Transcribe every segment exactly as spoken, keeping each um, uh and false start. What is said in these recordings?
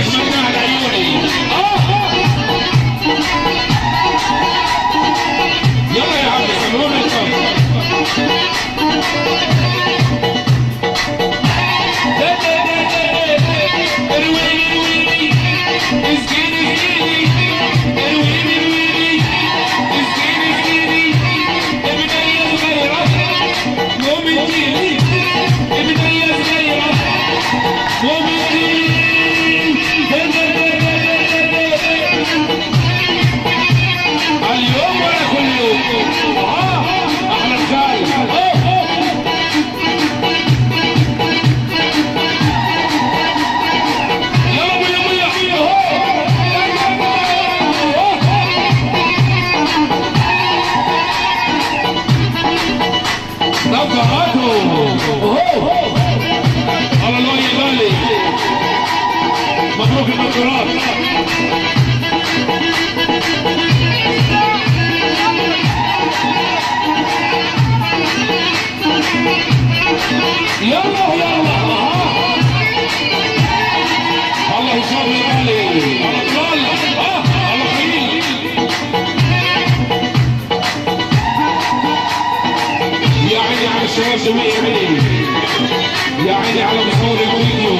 يا عيني على مصور الفيديو.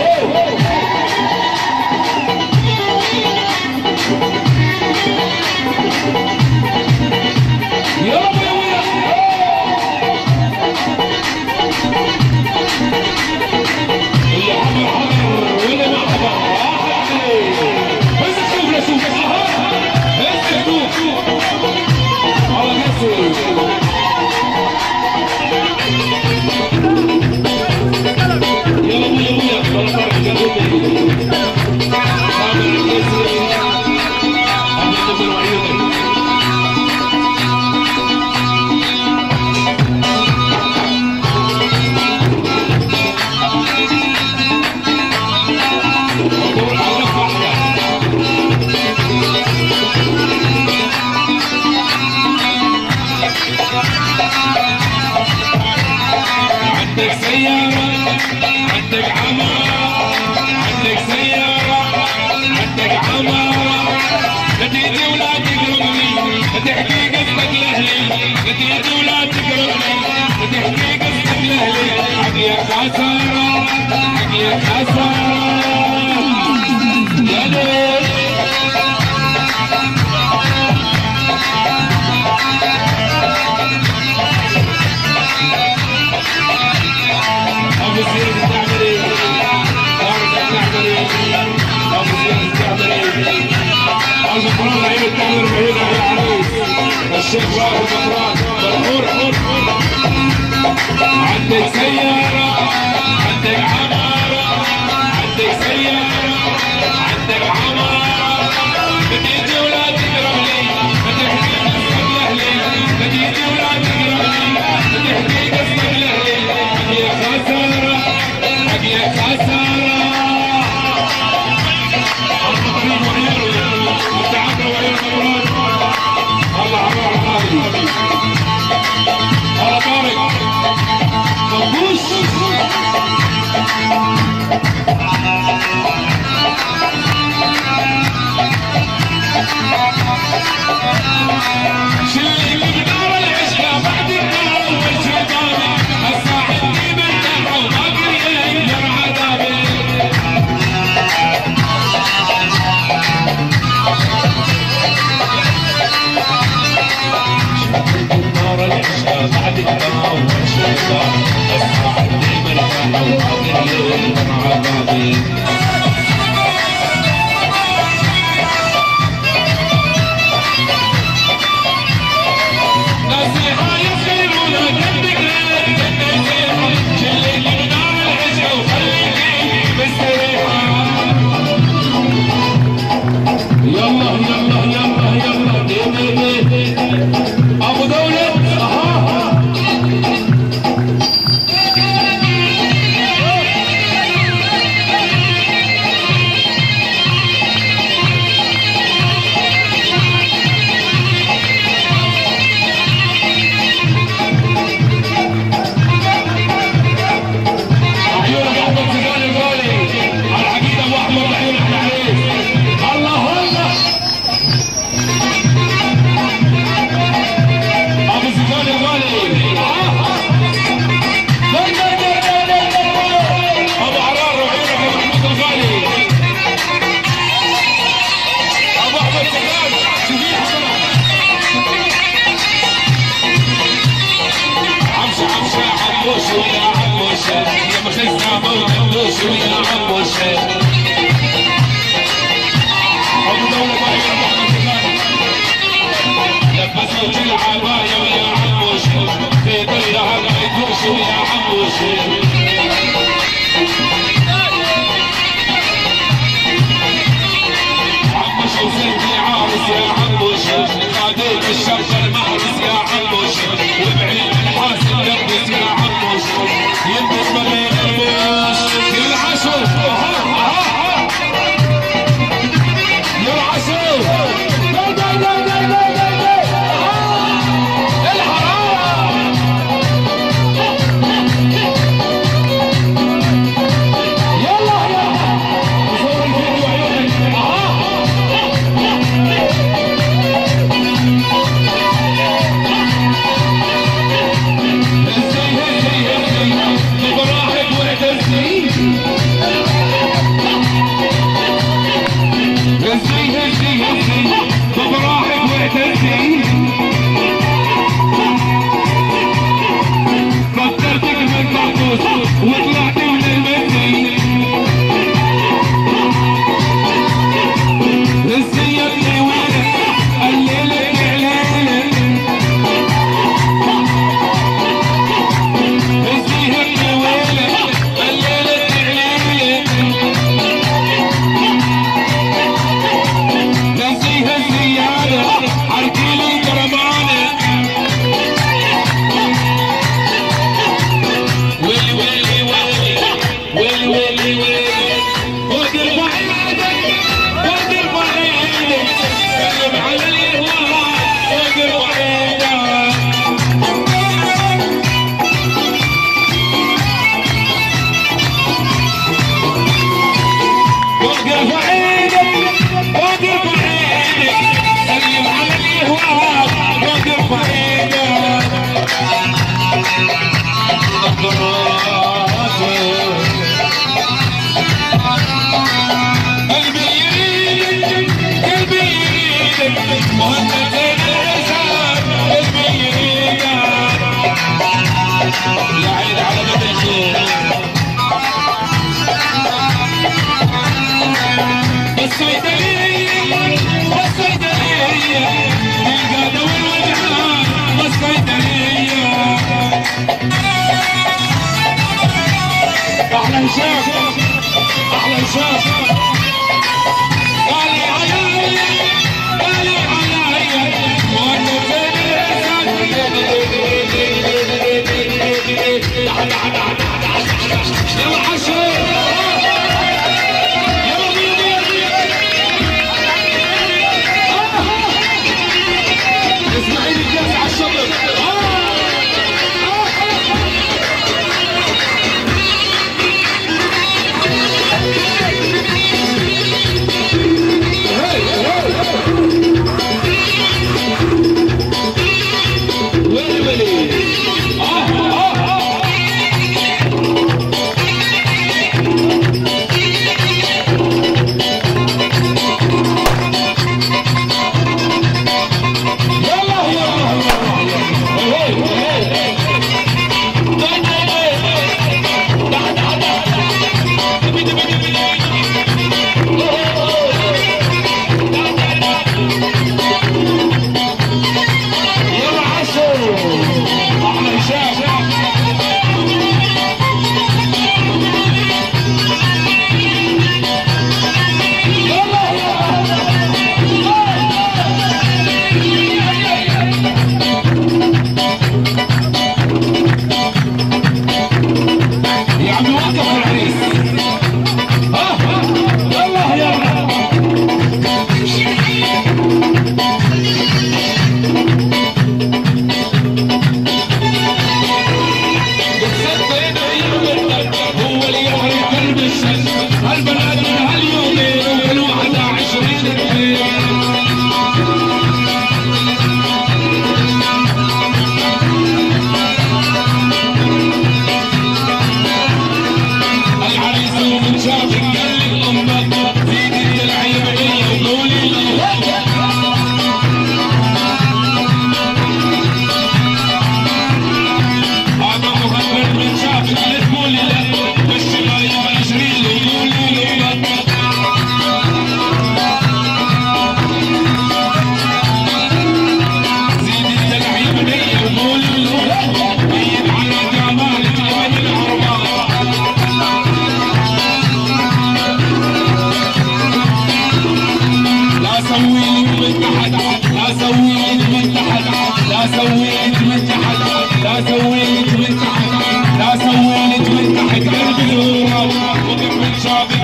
عندك سيارة، عندك عمارة، عندك سيارة، عندك عمارة، لا تيجي ولا تقربني، لا تحكي قصتك لأهلي، لا تيجي ولا تقربني، لا تحكي قصتك لأهلي، حقيقة خسارة، حقيقة خسارة، يا ليل. أبو زياد بتعمل إيه؟ أرجع بتعمل إيه؟ أبو زياد بتعمل إيه؟ أرجع فران لعيبة بتعمل بعيد عن العريس. الشيخ واقف مطران، حور حور حور. عندك سيارة، عندك عمارة، عندك سيارة، عندك عمارة، بتيجي ولا تقربني، بتحكي قصتك لأهلي، بتيجي ولا تقربني، بتحكي قصتك لأهلي. يا خسارة، يا خسارة. التقريب وعياله، التعبر وعيال المراد. الله عمار غالي. الله طارق. مبوس. شلي مقدار العشقة بعد النار والشيطاني. الصاحب النار العشاء بعد النار والشيطان الصاحب دايما يفرح وقادر الليل مع عذابي. نصيحة يسيرون جنبك نصيحة شليك من نار العشاء وخليكي مستريحة. يلا يلا يلا يلا دي دي دي أبو دولة. أها عيونك أحمد زبالي الغالي على العقيدة أبو أحمد العين. لك العباية ويا عموش في ظلها ما يدوش ويا عموش عموش وزنتي عارس يا عموش قاديت الشرق المعرس يا عموش وبعيد الحاسب لبس يا عموش يلبس ما بين البوش يلعشوا يلعشوا وطلعت من المدري السيد وينك الليلة عليلة السيد وينك الليلة عليلة نسيها الزيادة حركي لي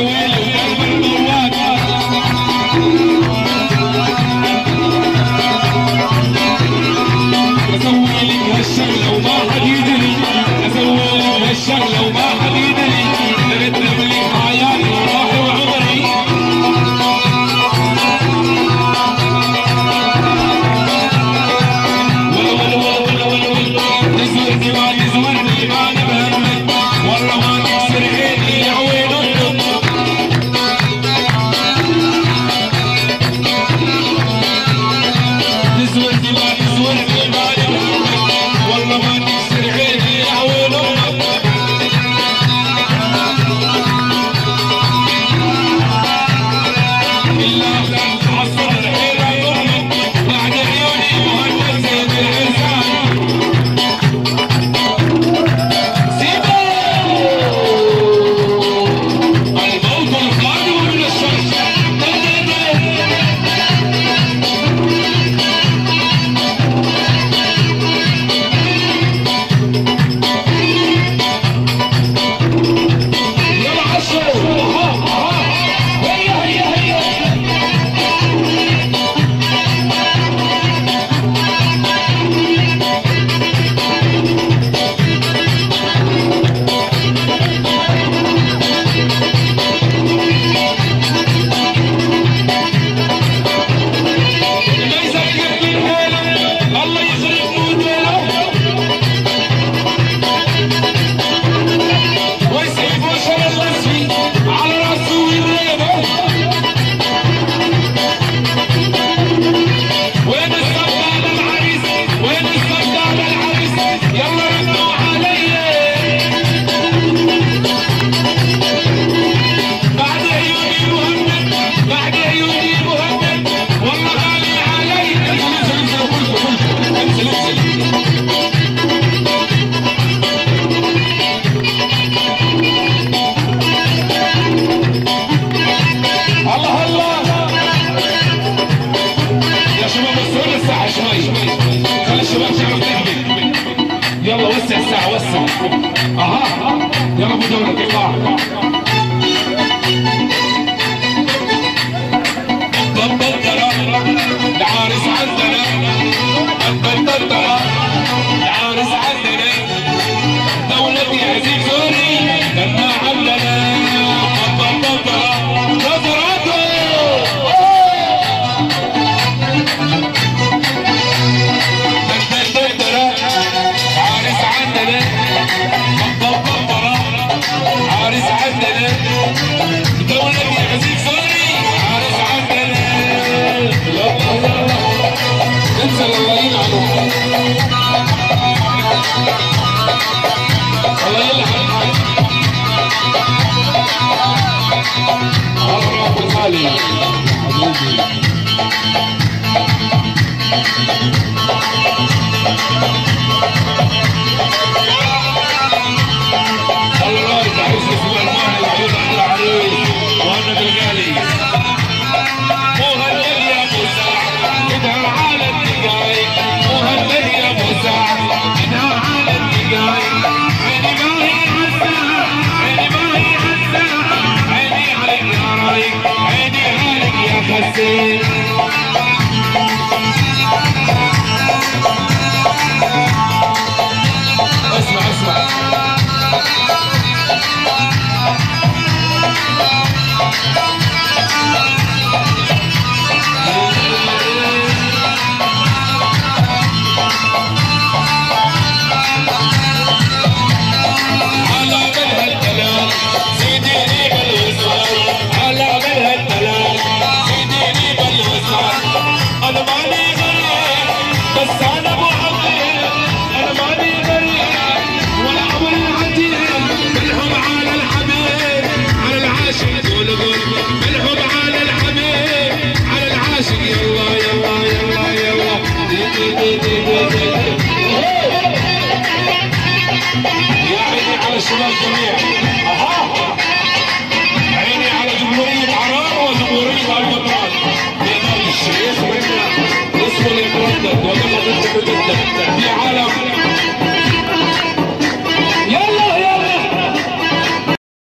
ويلي وقلب المواد اسوي لك هالشغله وما حد يدري اسوي لك هالشغله وما حد يدري ترتب لي حياتي وراحي وعمري ول ول ول ول ول ول تزورني ما تزورني ما نبهمك والله ما تكسر عيني يا ويل امك تزورني ما تزورني ما نبهمك والله ما تكسر عيني يا ويل امك الا تحصل الحيره امك بعد عيوني مهند زي الانسان يلا وسع الساعة وسع اها يلا ابو دولة اطلع ضبط العارس عندنا ضبط العارس عندنا دولة عزيز سوري لما عندنا ضبط نظراته عارس عندنا دولة عزيز سوري عارس عندنا يلا يلا انزل الله يلعنه الله يلعنه الله ابو خالي حبيبي الله تعيش اسبوع الماهي العيون على العريس وانا بالغالي مهند يا ابو سعد ادهر على الدقايق مهند يا ابو سعد ادهر على الدقايق عيني ما هي عالساعة عيني ما هي عالساعة عيني عليك يا رايق عيني عليك يا خسيس اسمع اسمع الشباب جميعا عيني على جمهورية عرار وجمهورية البطران بين الشيخ والناس اسمه اللي يتردد وقبل ضد في عالم